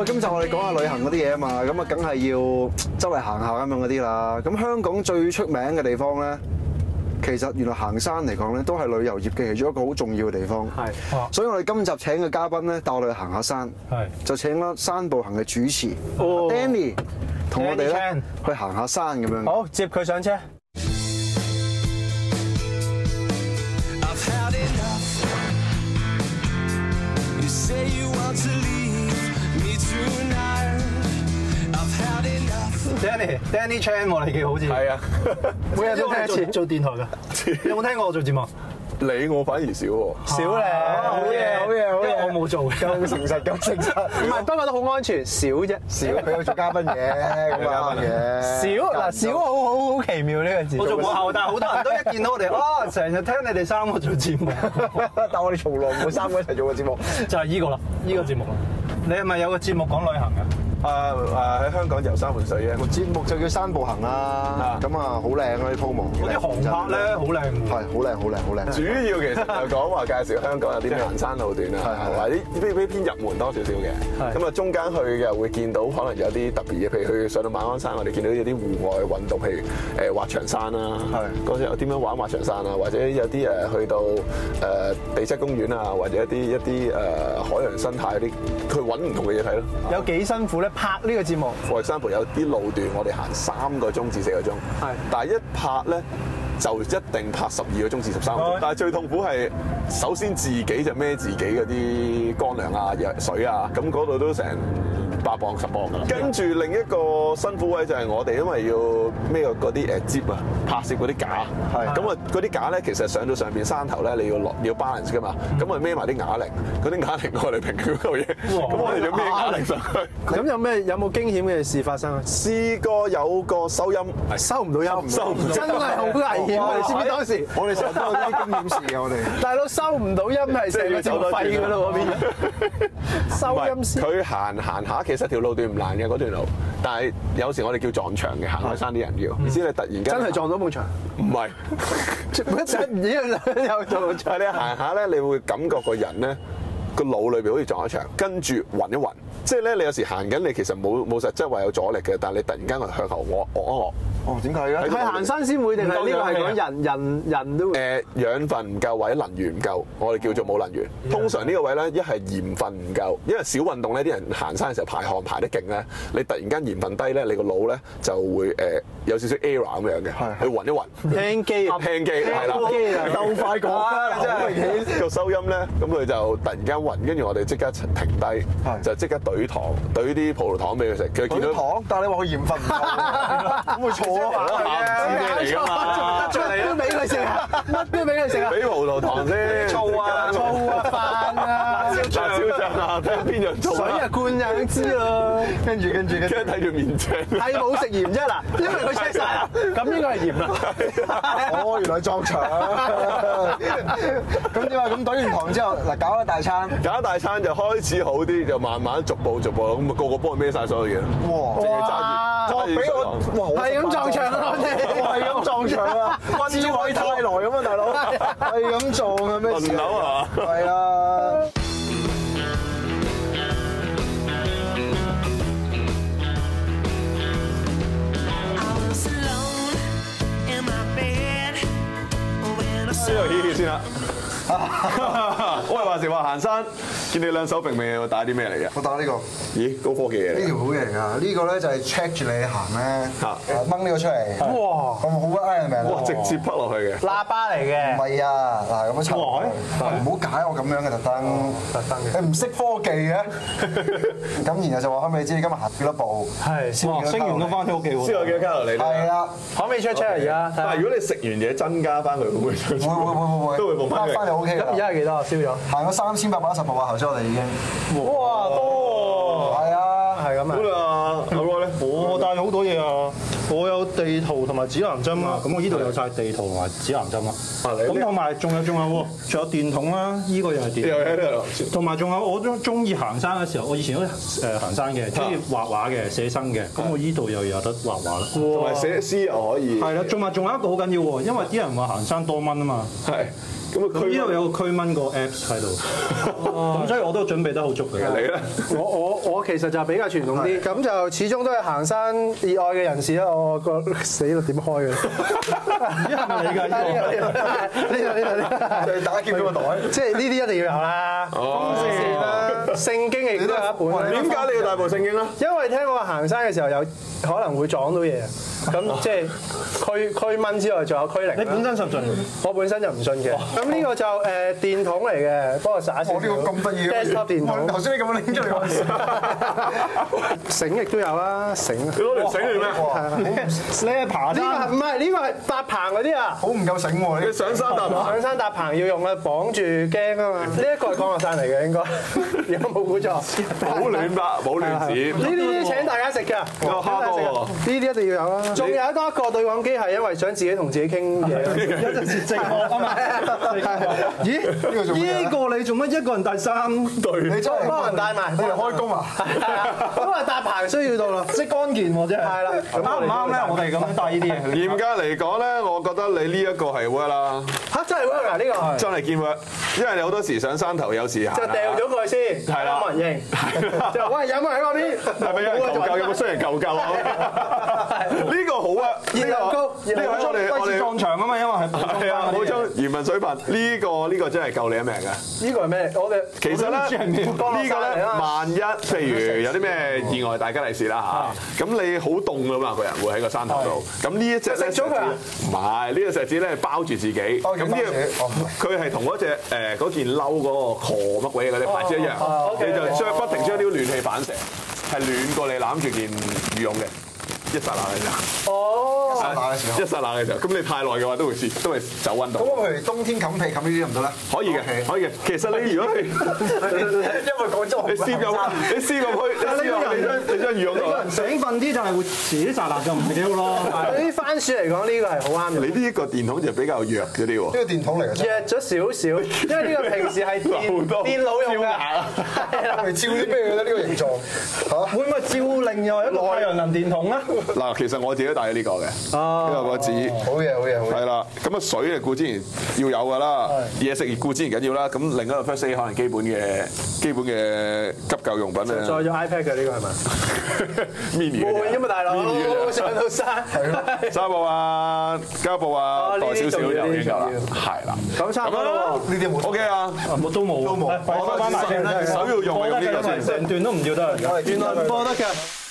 喂，今集我哋講下旅行嗰啲嘢啊嘛，咁啊梗係要周圍行下咁樣嗰啲啦。咁香港最出名嘅地方咧，其實原來行山嚟講咧，都係旅遊業嘅其中一個好重要嘅地方。係，所以我哋今集請嘅嘉賓咧，帶我哋去行下山。係，就請咗山步行嘅主持 Danny 同我哋咧去行下山咁樣。 好，接佢上車。Danny Chan 喎，你幾好似係啊，每日都聽一次做電台㗎。有冇聽過我做節目？ 你我反而少喎， 少咧，好嘢，好嘢，好嘢，我冇做， 咁誠實，咁誠實。 唔係，不過都好安全，少啫， 少佢有做嘉賓嘅，咁嘉賓嘅。少嗱，少好奇妙呢個字。我做幕後，但係好多人都一見到我哋，哦，成日聽你哋三個做節目， 但我哋從來冇三個一齊做過節目， 就係依個啦，依個節目啦。你係咪有個節目講旅行㗎？ 喺香港遊山玩水嘅節目就叫山步行啦，咁啊好靚嗰啲鋪幕， 嗰啲航拍咧好靚， 係好靚好靚好靚。 主要其實就講話介紹香港有啲咩行山路段啊，或者啲偏入門多少少嘅。咁啊中間去嘅會見到可能有啲特別嘢，譬如去上到馬鞍山，我哋見到有啲戶外運動，譬如滑翔傘啦，嗰陣有點樣玩滑翔傘啊，或者有啲去到地質公園啊，或者一啲海洋生態嗰啲，去揾唔同嘅嘢睇咯。 有幾辛苦咧？拍呢個節目 ，for example有啲路段我哋行3個鐘至4個鐘，但係一拍咧就一定拍12個鐘至13個鐘。但係最痛苦係首先自己就孭自己嗰啲乾糧啊、水啊，咁嗰度都成8磅10磅㗎啦。跟住另一個辛苦位就係我哋因為要孭嗰啲接啊拍攝嗰啲架，咁啊嗰啲架咧其實上到上邊山頭咧你要 balance 㗎嘛，咁啊孭埋啲啞鈴，嗰啲啞鈴我哋平嗰嚿嘢，咁我哋就孭啞鈴上去。 咁有冇驚險嘅事發生啊？ 試過有個收音收唔到音，真係好危險啊！你知唔知當時我哋成日都有啲驚險事嘅，我哋大佬收唔到音係成個節目廢㗎啦嗰邊。收音先。佢行下，其實條路段唔難嘅嗰段路，但係有時我哋叫撞牆嘅，行開山啲人叫，意思你突然間真係撞到埲牆？唔係，一陣唔知又撞牆。 你行下咧，你會感覺個人咧個腦裏邊好似撞咗牆，跟住暈一暈。即係咧，你有時行緊，你其實冇實質話有阻力嘅，但係你突然間向後卧。 哦，點解嘅？ 係行山先會定係呢個係講人都會？ 養分唔夠或者能源唔夠，我哋叫做冇能源。通常呢個位咧，一係鹽分唔夠，因為少運動咧，啲人行山嘅時候排汗排得勁咧，你突然間鹽分低咧，你個腦咧就會有少少 error 咁樣嘅，去暈一暈。 聽機係啦， 夠快講啦， 真係個收音咧，咁佢就突然間暈，跟住我哋即刻停低，就即刻懟糖，懟啲葡萄糖俾佢食。佢見到糖，但係你話佢鹽分唔夠，咁會錯。 我唔知咩嚟㗎嘛， 乜都俾佢食啊！乜都俾佢食啊！ 俾葡萄糖先， 醋啊、飯啊、 辣椒醬啊，睇下邊樣醋。 水啊灌就已經知啦。跟住睇住面青。 係冇食鹽啫嗱，因為佢 check 曬啦，咁應該係鹽啦。 哦，原來撞牆。咁點啊？咁懟完糖之後，嗱搞一大餐。 搞一大餐就開始好啲，就慢慢逐步咁啊，個幫佢孭曬所有嘢。 哇！ 揸住俾我係咁撞牆啊！我哋係咁撞牆啊！智慧太來咁啊，大佬係咁撞啊咩事？ 輪流啊！ 係啊！ 呢度嘻嘻先啦。喂，話時話行山，見你兩手並未，帶啲咩嚟嘅？ 我帶呢個。 咦，高科技嘅。 呢條好型啊！呢個咧就係 check 住你行咧，掹呢個出嚟。哇！咁好鬼 Iron Man 哇！直接撲落去嘅。 喇叭嚟嘅。 唔係啊！嗱，咁樣插。唔好解我咁樣嘅特登。你唔識科技嘅。咁然後就話可唔可以知你今日行幾多步？ 係。升完都翻到屋企喎。 先有幾多卡路里？ 係啦。 可唔可以 check 而家？ 但係如果你食完嘢增加翻佢，會唔會？ 會。都會報翻嚟 OK 咁而家係幾多啊？燒咗？ 行咗3810步啊！頭先我哋已經。 哇！多。 係啊， 係咁啊。 好啦，好咧。 我帶好多嘢啊！我有地圖同埋埋指南針啊。咁我呢度有晒地圖同埋指南針啊。咁同埋仲有喎，仲有電筒啦，呢個又係電筒。同埋仲有我中意行山嘅時候，我以前都行山嘅，中意畫畫嘅，寫生嘅。咁我呢度又有得畫畫啦。 同埋寫詩又可以。 係啦，仲有一個好緊要喎，因為啲人話行山多蚊啊嘛。 係。咁呢度有個驅蚊個 Apps 喺度，咁所以我都準備得好足嘅。 你咧？ 我其實就比較傳統啲，咁就始終都係行山熱愛嘅人士啦。我個死啦，點開嘅？ 呢係咪你㗎？ 呢度， 打劫咗個袋， 即係呢啲一定要有啦。 哦， 聖經亦都有一本。 點解你要帶部聖經咧？ 因為聽講話行山嘅時候有可能會撞到嘢，咁即係驅蚊之外，仲有驅靈。 你本身信唔信？ 我本身就唔信嘅。咁呢個就電筒嚟嘅，幫我灑少少。 我呢個咁得意嘅 desktop 電筒。 頭先你咁樣拎出嚟嗰陣時， 繩亦都有啦，繩。 你攞條繩嚟咩？ 你係爬山？ 唔係呢個係搭棚嗰啲啊。 好唔夠醒喎！ 你上山搭棚？ 上山搭棚要用啊，綁住驚啊嘛。呢一個係降落傘嚟嘅應該，如果冇估錯。 冇亂啦，冇亂閃。 呢啲請大家食㗎。 有蝦多喎。 呢啲一定要有啦。仲有一個對講機係因為想自己同自己傾嘢。 有陣時寂寞啊嘛。咦？呢個你做乜一個人帶3對？ 你真係幫人帶埋， 你哋開工啊？ 咁啊搭棚需要到啦， 即乾健喎真係。 係啦， 啱唔啱咧？我哋咁樣帶呢啲嘢。 嚴格嚟講咧，我覺得你呢一個係 work 啦。 嚇真係 work 啊！呢個真係見 work，因為你好多時上山頭有時行就掉咗佢先， 係啦， 冇人應。就喂有冇人喺嗰邊？ 係咪有人求救？有冇需人求救啊？呢個好啊！ 熱量高， 呢個我哋撞牆啊嘛，因為係係啊，冇錯，漁民水貧呢個真係救你一命㗎。 呢個係咩？我哋其實咧呢個咧，萬一譬如有啲咩意外大吉利是啦嚇，咁你好凍㗎嘛，個人會喺個山頭度。咁呢一隻咧， 食咗佢啊？ 唔係呢個石子咧，包住自己。咁呢佢係同嗰隻嗰件褸嗰個河乜鬼嘢嗰啲牌子一樣，你就不停將啲暖氣反射，係暖過你攬住件羽絨嘅。一剎那嘅啫， 哦， 一剎那嘅啫。咁你太耐嘅話，都會走溫度。 咁我譬如冬天冚被冚呢啲得唔得咧？ 可以嘅，可以嘅。其實你如果你因為講真， 你試入你將羽絨度， 醒瞓啲就係會遲啲扎辣就唔係幾好咯。 對啲番薯嚟講，呢個係好啱嘅。 你呢一個電筒就比較弱嗰啲喎。 呢個電筒嚟嘅啫， 弱咗少少，因為呢個平時係電腦用㗎。係啦， 照啲咩嘅咧？呢個形狀嚇， 會唔會照令又係一個太陽能電筒咧？ 嗱，其實我自己帶咗呢個嘅，呢個個紙。 好嘢，好嘢，好嘢。 係啦，咁啊水啊固之然要有㗎啦，嘢食固之然緊要啦。咁另一個 first aid 可能基本嘅急救用品咧。 載咗 iPad 嘅呢個係咪 ？mini 嘅。 換㗎嘛，大佬上到山。係咯。 紗布啊，膠布啊，袋少少就已經夠啦。係啦。 咁差唔多咯。 呢啲冇 OK 啊， 都冇。 都冇。 我首要用係用呢個先。 成段都唔要得。原來唔播得㗎。